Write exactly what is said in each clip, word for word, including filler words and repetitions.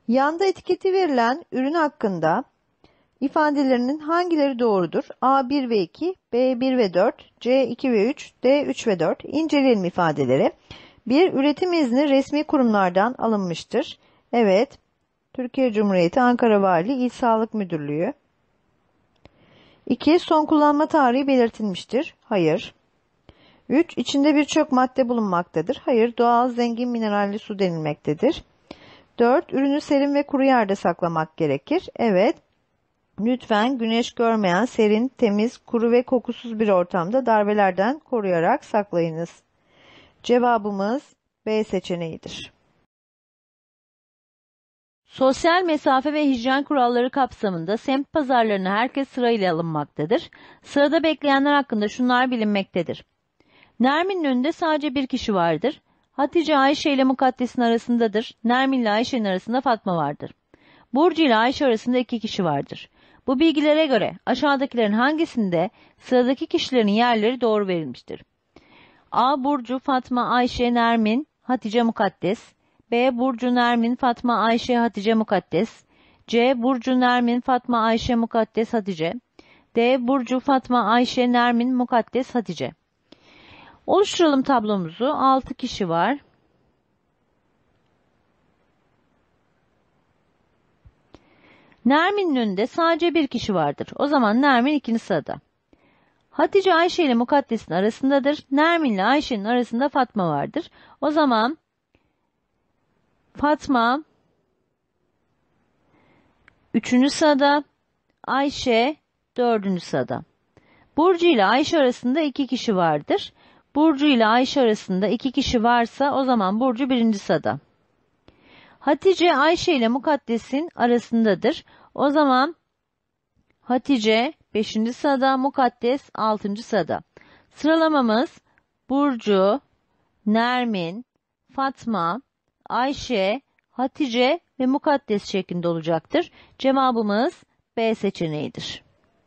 Yanda etiketi verilen ürün hakkında ifadelerinin hangileri doğrudur? A bir ve iki, B bir ve dört, C iki ve üç, D üç ve dört. İnceleyelim ifadeleri. bir. Üretim izni resmi kurumlardan alınmıştır. Evet. Türkiye Cumhuriyeti Ankara Valiliği İl Sağlık Müdürlüğü. iki. Son kullanma tarihi belirtilmiştir. Hayır. üç. İçinde birçok madde bulunmaktadır. Hayır. Doğal, zengin mineralli su denilmektedir. dört. Ürünü serin ve kuru yerde saklamak gerekir. Evet. Lütfen güneş görmeyen, serin, temiz, kuru ve kokusuz bir ortamda darbelerden koruyarak saklayınız. Cevabımız B seçeneğidir. Sosyal mesafe ve hijyen kuralları kapsamında semt pazarlarına herkes sırayla alınmaktadır. Sırada bekleyenler hakkında şunlar bilinmektedir. Nermin'in önünde sadece bir kişi vardır. Hatice Ayşe ile Mukaddes'in arasındadır. Nermin ile Ayşe'nin arasında Fatma vardır. Burcu ile Ayşe arasında iki kişi vardır. Bu bilgilere göre aşağıdakilerin hangisinde sıradaki kişilerin yerleri doğru verilmiştir? A. Burcu, Fatma, Ayşe, Nermin, Hatice, Mukaddes. B. Burcu, Nermin, Fatma, Ayşe, Hatice, Mukaddes. C. Burcu, Nermin, Fatma, Ayşe, Mukaddes, Hatice. D. Burcu, Fatma, Ayşe, Nermin, Mukaddes, Hatice. Oluşturalım tablomuzu. altı kişi var. Nermin'in önünde sadece bir kişi vardır. O zaman Nermin ikinci sırada. Hatice Ayşe ile Mukaddes'in arasındadır. Nermin ile Ayşe'nin arasında Fatma vardır. O zaman Fatma üçüncü sırada, Ayşe dördüncü sırada. Burcu ile Ayşe arasında iki kişi vardır. Burcu ile Ayşe arasında iki kişi varsa o zaman Burcu birinci sırada. Hatice Ayşe ile Mukaddes'in arasındadır. O zaman Hatice beşinci sırada, Mukaddes altıncı sırada. Sıralamamız Burcu, Nermin, Fatma, Ayşe, Hatice ve Mukaddes şeklinde olacaktır. Cevabımız B seçeneğidir.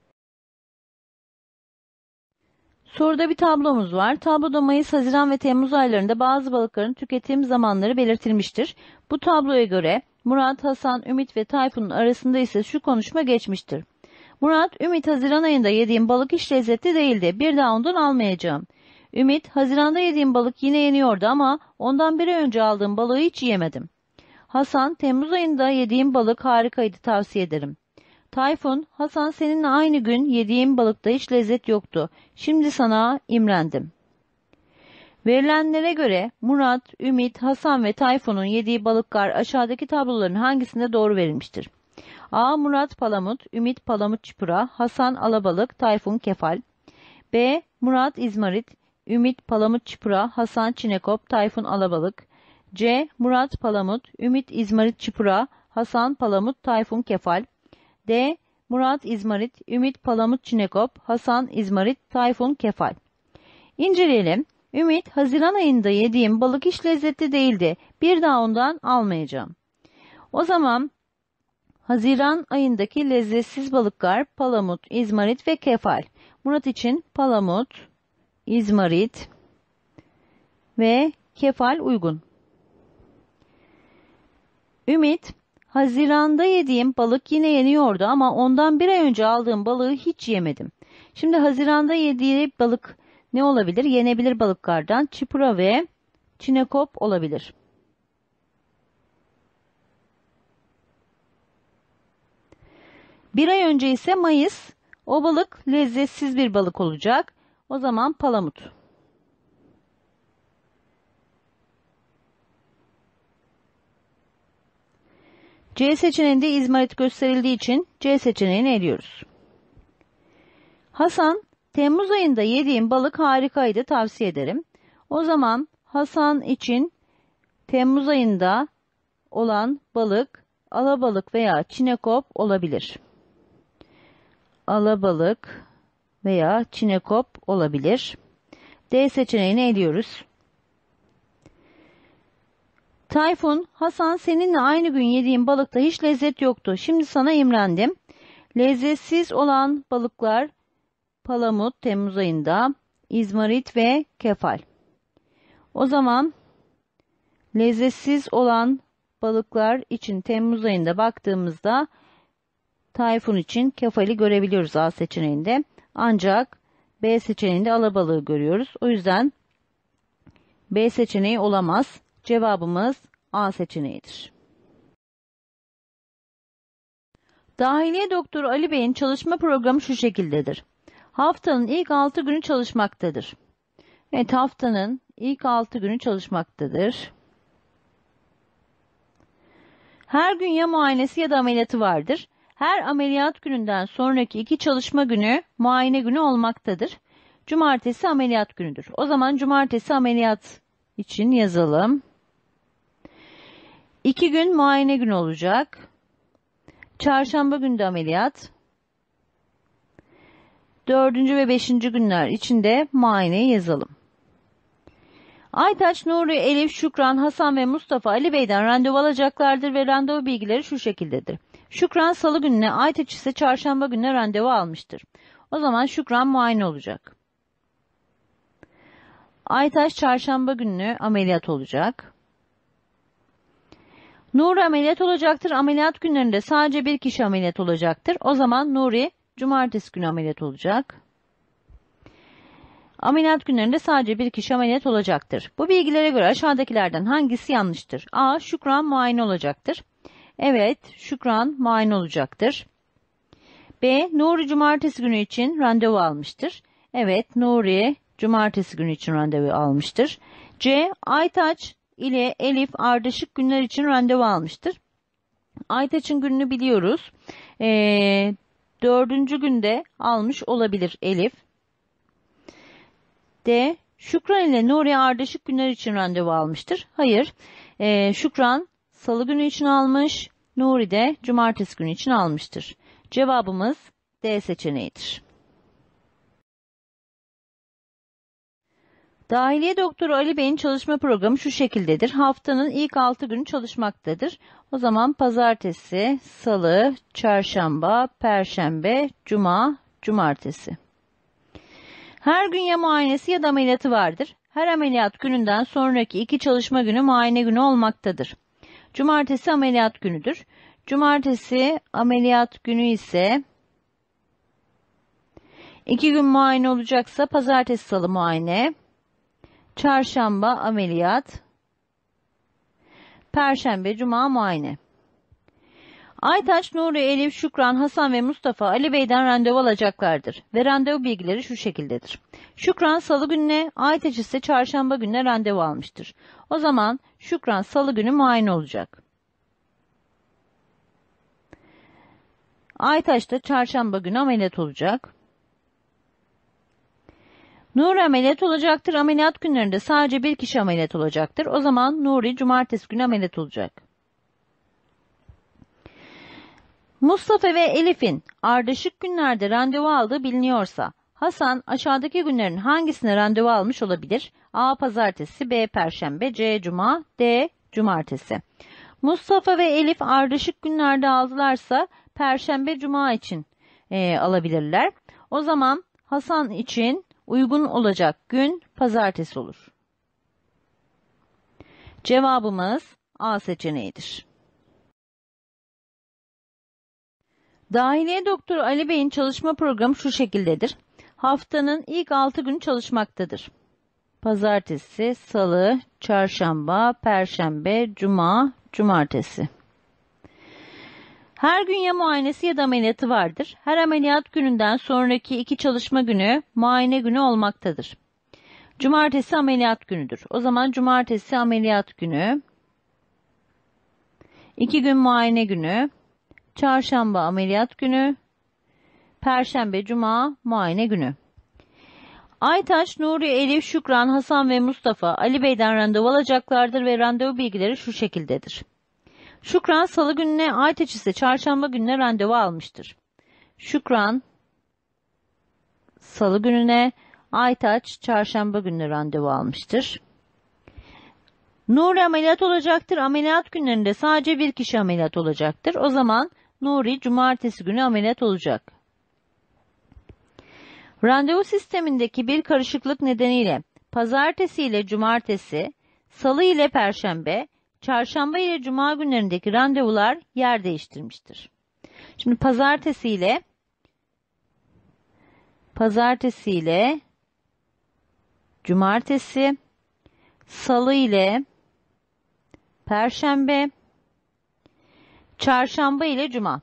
Soruda bir tablomuz var. Tabloda Mayıs, Haziran ve Temmuz aylarında bazı balıkların tüketim zamanları belirtilmiştir. Bu tabloya göre Murat, Hasan, Ümit ve Tayfun'un arasında ise şu konuşma geçmiştir. Murat, Ümit Haziran ayında yediğim balık hiç lezzetli değildi. Bir daha ondan almayacağım. Ümit, Haziran'da yediğim balık yine yeniyordu ama ondan bir ay önce aldığım balığı hiç yiyemedim. Hasan, Temmuz ayında yediğim balık harikaydı, tavsiye ederim. Tayfun, Hasan seninle aynı gün yediğim balıkta hiç lezzet yoktu. Şimdi sana imrendim. Verilenlere göre Murat, Ümit, Hasan ve Tayfun'un yediği balıklar aşağıdaki tabloların hangisinde doğru verilmiştir? A. Murat palamut, Ümit palamut çipura, Hasan alabalık, Tayfun kefal. B. Murat izmarit, Ümit palamut çipura, Hasan çinekop, Tayfun alabalık. C. Murat palamut, Ümit izmarit çipura, Hasan palamut, Tayfun kefal. D. Murat izmarit, Ümit palamut çinekop, Hasan izmarit, Tayfun kefal. İnceleyelim. Ümit, Haziran ayında yediğim balık hiç lezzetli değildi. Bir daha ondan almayacağım. O zaman Haziran ayındaki lezzetsiz balıklar palamut, izmarit ve kefal. Murat için palamut, izmarit ve kefal uygun. Ümit, Haziran'da yediğim balık yine yeniyordu ama ondan bir ay önce aldığım balığı hiç yemedim. Şimdi Haziran'da yediği balık ne olabilir? Yenebilir balıklardan çipura ve çinekop olabilir. Bir ay önce ise Mayıs. O balık lezzetsiz bir balık olacak. O zaman palamut. C seçeneğinde izmarit gösterildiği için C seçeneğini eliyoruz. Hasan, Temmuz ayında yediğim balık harikaydı, tavsiye ederim. O zaman Hasan için Temmuz ayında olan balık alabalık veya çinekop olabilir. Alabalık veya çinekop olabilir. D seçeneğini eliyoruz. Tayfun, Hasan seninle aynı gün yediğim balıkta hiç lezzet yoktu. Şimdi sana imrendim. Lezzetsiz olan balıklar palamut Temmuz ayında, izmarit ve kefal. O zaman lezzetsiz olan balıklar için Temmuz ayında baktığımızda Tayfun için kefali görebiliyoruz A seçeneğinde. Ancak B seçeneğinde alabalığı görüyoruz. O yüzden B seçeneği olamaz. Cevabımız A seçeneğidir. Dahiliye Doktoru Ali Bey'in çalışma programı şu şekildedir. Haftanın ilk altı günü çalışmaktadır. Evet, haftanın ilk altı günü çalışmaktadır. Her gün ya muayenesi ya da ameliyatı vardır. Her ameliyat gününden sonraki iki çalışma günü muayene günü olmaktadır. Cumartesi ameliyat günüdür. O zaman cumartesi ameliyat için yazalım. İki gün muayene günü olacak. Çarşamba günü de ameliyat. Dördüncü ve beşinci günler için de muayeneyi yazalım. Aytaç, Nuri, Elif, Şükran, Hasan ve Mustafa Ali Bey'den randevu alacaklardır ve randevu bilgileri şu şekildedir. Şükran salı gününe, Aytaç ise çarşamba gününe randevu almıştır. O zaman Şükran muayene olacak. Aytaç çarşamba günü ameliyat olacak. Nuri ameliyat olacaktır. Ameliyat günlerinde sadece bir kişi ameliyat olacaktır. O zaman Nuri cumartesi günü ameliyat olacak. Ameliyat günlerinde sadece bir kişi ameliyat olacaktır. Bu bilgilere göre aşağıdakilerden hangisi yanlıştır? A. Şükran muayene olacaktır. Evet, Şükran muayene olacaktır. B. Nuri cumartesi günü için randevu almıştır. Evet, Nuri cumartesi günü için randevu almıştır. C. Aytaç ile Elif ardışık günler için randevu almıştır. Aytaç'ın gününü biliyoruz. Ee, dördüncü günde almış olabilir Elif. D. Şükran ile Nuri ardışık günler için randevu almıştır. Hayır. Ee, Şükran salı günü için almış. Nuri de cumartesi günü için almıştır. Cevabımız D seçeneğidir. Dahiliye Doktoru Ali Bey'in çalışma programı şu şekildedir. Haftanın ilk altı günü çalışmaktadır. O zaman pazartesi, salı, çarşamba, perşembe, cuma, cumartesi. Her gün ya muayenesi ya da ameliyatı vardır. Her ameliyat gününden sonraki iki çalışma günü muayene günü olmaktadır. Cumartesi ameliyat günüdür. Cumartesi ameliyat günü ise iki gün muayene olacaksa pazartesi, salı muayene, çarşamba ameliyat, perşembe, cuma muayene. Aytaç, Nuri, Elif, Şükran, Hasan ve Mustafa Ali Bey'den randevu alacaklardır ve randevu bilgileri şu şekildedir. Şükran salı gününe, Aytaç ise çarşamba gününe randevu almıştır. O zaman Şükran salı günü muayene olacak. Aytaç da çarşamba günü ameliyat olacak. Nuri ameliyat olacaktır. Ameliyat günlerinde sadece bir kişi ameliyat olacaktır. O zaman Nuri cumartesi günü ameliyat olacak. Mustafa ve Elif'in ardışık günlerde randevu aldığı biliniyorsa, Hasan aşağıdaki günlerin hangisine randevu almış olabilir? A. Pazartesi, B. Perşembe, C. Cuma, D. Cumartesi. Mustafa ve Elif ardışık günlerde aldılarsa Perşembe, Cuma için e, alabilirler. O zaman Hasan için uygun olacak gün pazartesi olur. Cevabımız A seçeneğidir. Dahiliye Doktoru Ali Bey'in çalışma programı şu şekildedir. Haftanın ilk altı günü çalışmaktadır. Pazartesi, salı, çarşamba, perşembe, cuma, cumartesi. Her gün ya muayenesi ya da ameliyatı vardır. Her ameliyat gününden sonraki iki çalışma günü muayene günü olmaktadır. Cumartesi ameliyat günüdür. O zaman cumartesi ameliyat günü, iki gün muayene günü, çarşamba ameliyat günü, perşembe, cuma muayene günü. Aytaç, Nuri, Elif, Şükran, Hasan ve Mustafa Ali Bey'den randevu alacaklardır ve randevu bilgileri şu şekildedir. Şükran salı gününe, Aytaç ise çarşamba gününe randevu almıştır. Şükran salı gününe, Aytaç çarşamba gününe randevu almıştır. Nuri ameliyat olacaktır. Ameliyat günlerinde sadece bir kişi ameliyat olacaktır. O zaman Nuri cumartesi günü ameliyat olacak. Randevu sistemindeki bir karışıklık nedeniyle pazartesi ile cumartesi, salı ile perşembe, çarşamba ile cuma günlerindeki randevular yer değiştirmiştir. Şimdi pazartesi ile pazartesi ile cumartesi, salı ile perşembe, çarşamba ile cuma.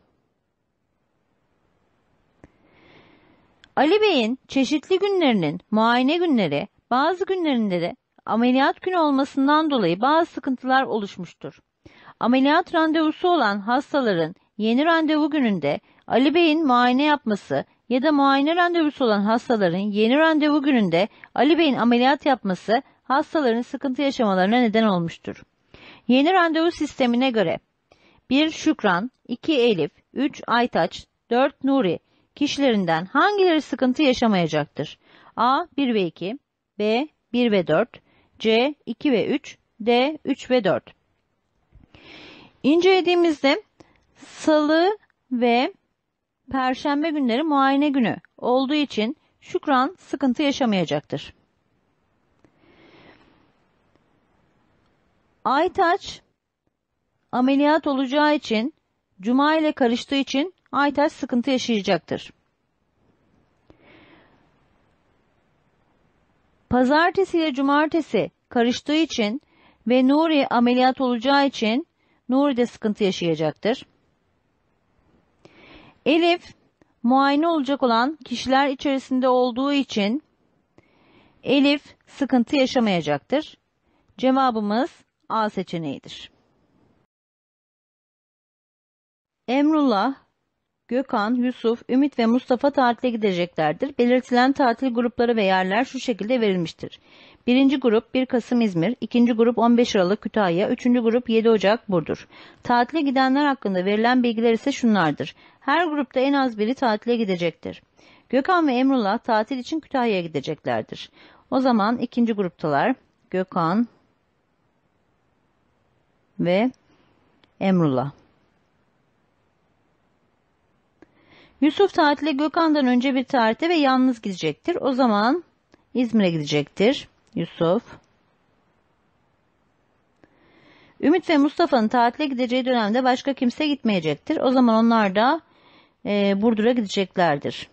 Ali Bey'in çeşitli günlerinin muayene günleri, bazı günlerinde de ameliyat günü olmasından dolayı bazı sıkıntılar oluşmuştur. Ameliyat randevusu olan hastaların yeni randevu gününde Ali Bey'in muayene yapması ya da muayene randevusu olan hastaların yeni randevu gününde Ali Bey'in ameliyat yapması hastaların sıkıntı yaşamalarına neden olmuştur. Yeni randevu sistemine göre bir Şükran, iki Elif, üç Aytaç, dört Nuri kişilerinden hangileri sıkıntı yaşamayacaktır? A. bir ve iki, B. bir ve dört, C. iki ve üç, D. üç ve dört. İncelediğimizde salı ve perşembe günleri muayene günü olduğu için Şükran sıkıntı yaşamayacaktır. Aytaç ameliyat olacağı için, cuma ile karıştığı için Aytaç sıkıntı yaşayacaktır. Pazartesi ile cumartesi karıştığı için ve Nuri ameliyat olacağı için Nuri de sıkıntı yaşayacaktır. Elif muayene olacak olan kişiler içerisinde olduğu için Elif sıkıntı yaşamayacaktır. Cevabımız A seçeneğidir. Emrullah, Gökhan, Yusuf, Ümit ve Mustafa tatile gideceklerdir. Belirtilen tatil grupları ve yerler şu şekilde verilmiştir. Birinci grup bir Kasım İzmir, ikinci grup on beş Aralık Kütahya, üçüncü grup yedi Ocak Burdur. Tatile gidenler hakkında verilen bilgiler ise şunlardır. Her grupta en az biri tatile gidecektir. Gökhan ve Emrullah tatil için Kütahya'ya gideceklerdir. O zaman ikinci gruptalar Gökhan ve Emrullah. Yusuf tatile Gökhan'dan önce bir tarihte ve yalnız gidecektir. O zaman İzmir'e gidecektir Yusuf. Ümit ve Mustafa'nın tatile gideceği dönemde başka kimse gitmeyecektir. O zaman onlar da e, Burdur'a gideceklerdir.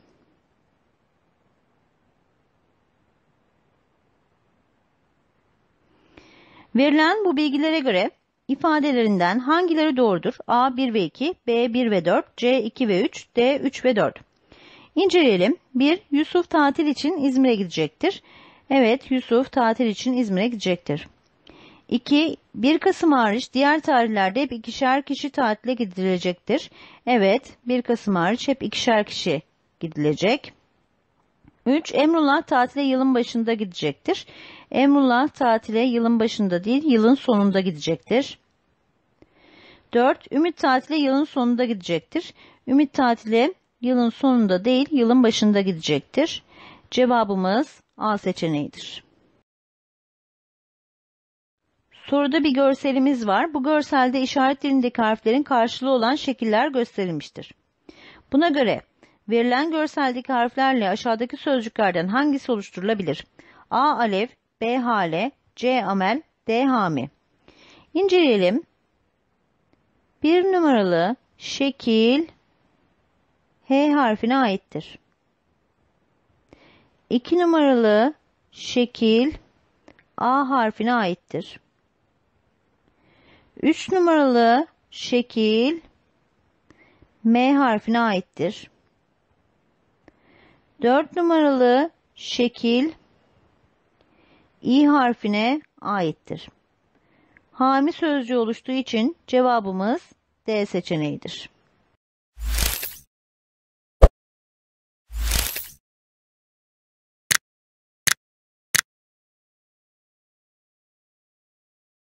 Verilen bu bilgilere göre İfadelerinden hangileri doğrudur? A bir ve iki, B bir ve dört, C iki ve üç, D üç ve dört. İnceleyelim. bir Yusuf tatil için İzmir'e gidecektir. Evet, Yusuf tatil için İzmir'e gidecektir. iki bir Kasım hariç diğer tarihlerde hep ikişer kişi tatile gidilecektir. Evet, bir Kasım hariç hep ikişer kişi gidilecek. üç Emrullah tatile yılın başında gidecektir. Emrullah tatile yılın başında değil, yılın sonunda gidecektir. dört Ümit tatile yılın sonunda gidecektir. Ümit tatile yılın sonunda değil, yılın başında gidecektir. Cevabımız A seçeneğidir. Soruda bir görselimiz var. Bu görselde işaret dilindeki harflerin karşılığı olan şekiller gösterilmiştir. Buna göre verilen görseldeki harflerle aşağıdaki sözcüklerden hangisi oluşturulabilir? A. Alef, B. Hale, C. Amel, D. Hami. İnceleyelim. Bir numaralı şekil H harfine aittir. İki numaralı şekil A harfine aittir. Üç numaralı şekil M harfine aittir. Dört numaralı şekil İ harfine aittir. Hami sözcüğü oluştuğu için cevabımız D seçeneğidir.